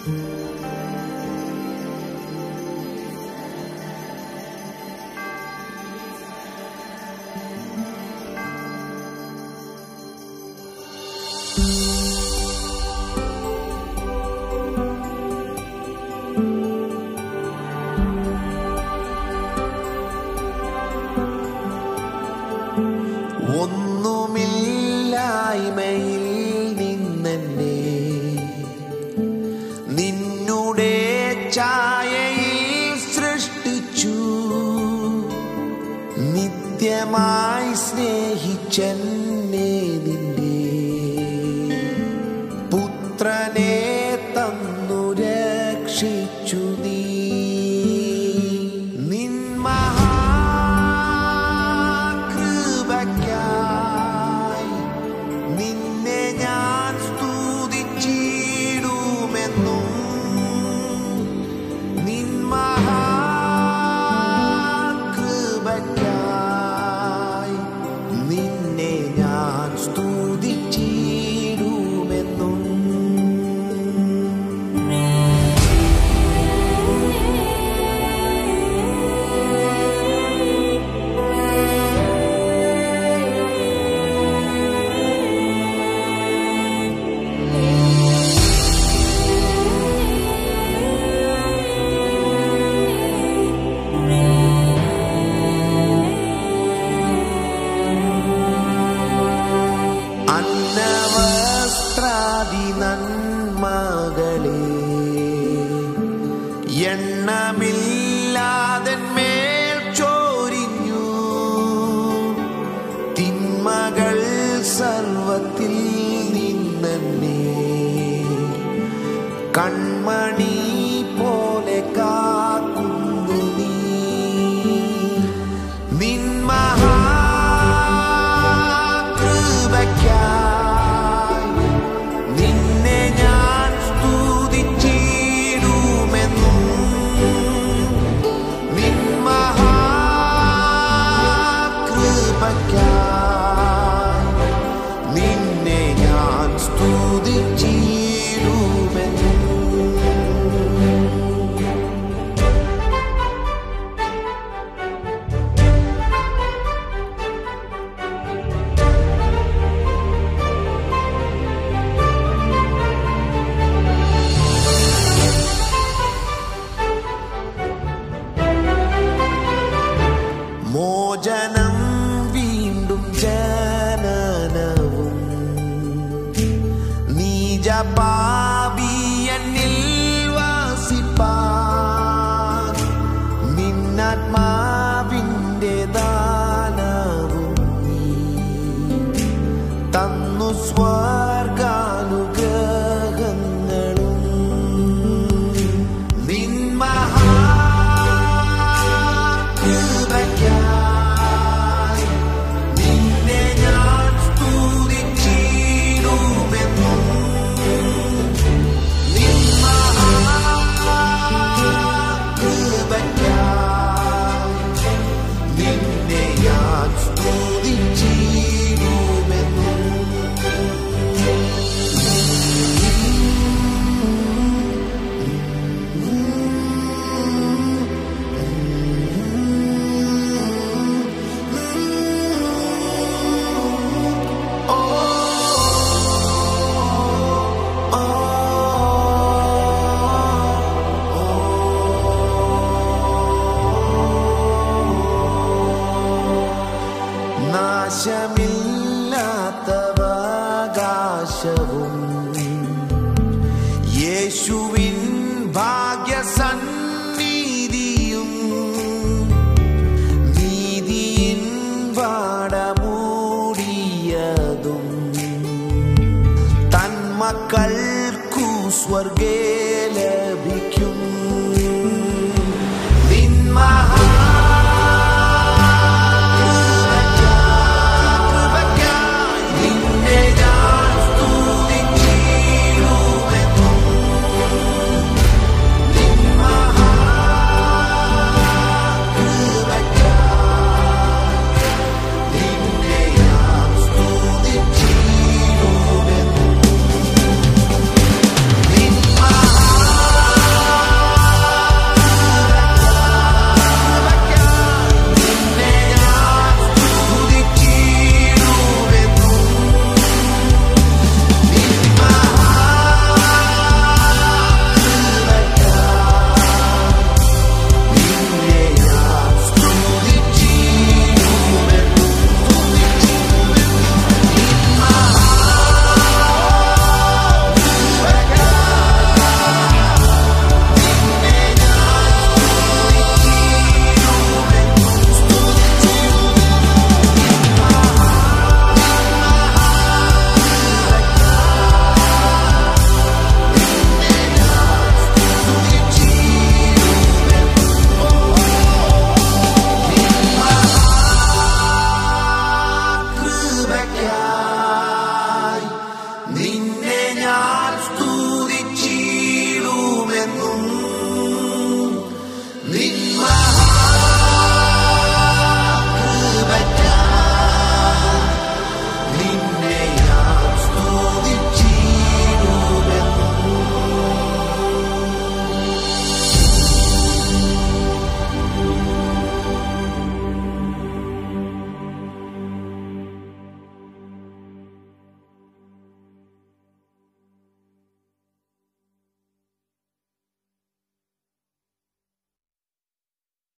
ഒന്നുമില്ലായ്മയിൽ നിന്നെന്നെ നിന്നുടെ ഛായയിൽ സൃഷ്ടിച്ചു. നിത്യമായി സ്നേഹിച്ചെന്നെ നിന്റെ പുത്രനെ തന്നു രക്ഷിച്ചു നീ. നിന്നെ ഞാൻ സ്തുതിച്ചിടുമെന്നും നിൻ മഹാകൃപയ്ക്കായി നിന്നെ ഞാൻ സ്തുതിച്ചിടുമെന്നും. അന്നവസ്ത്രാദി നന്മകളെ എണ്ണമില്ലാതെന്മേൽ ചോരിഞ്ഞു. തിന്മകൾ സർവത്തിൽ നിന്നെന്നെ കൺമണി പോലെ കാക്കുന്നു നീ. നിൻ മഹാകൃപയ്ക്കായി നിന്നെ ഞാൻ സ്തുതിച്ചിടുമെന്നും നിൻ മഹാകൃപയ്ക്കായി നിന്നെ ഞാൻ സ്തുതിച്ചിടുമെന്നും. മോചനം വീണ്ടും ജനനവും നീജപാപിയന്നിൽ വസിപ്പാൻ നിന്നാത്മാവിന്റെ ദാനവും നീ തന്നു സ്വർഗാനുഗ്രഹങ്ങളും. നിൻ മഹാകൃപയ്ക്കായി നിന്നെ ഞാൻ സ്തുതിച്ചിടുമെന്നും നിൻ മഹാകൃപയ്ക്കായി നിന്നെ ഞാൻ സ്തുതിച്ചിടുമെന്നും. നാശമില്ലാത്തവകാശവും യേശുവിൻ ഭാഗ്യസന്നിധിയും നീതിയിൻ വാടമൂടിയതും തന്മക്കൾക്കു സ്വർഗേ ലഭിക്കും.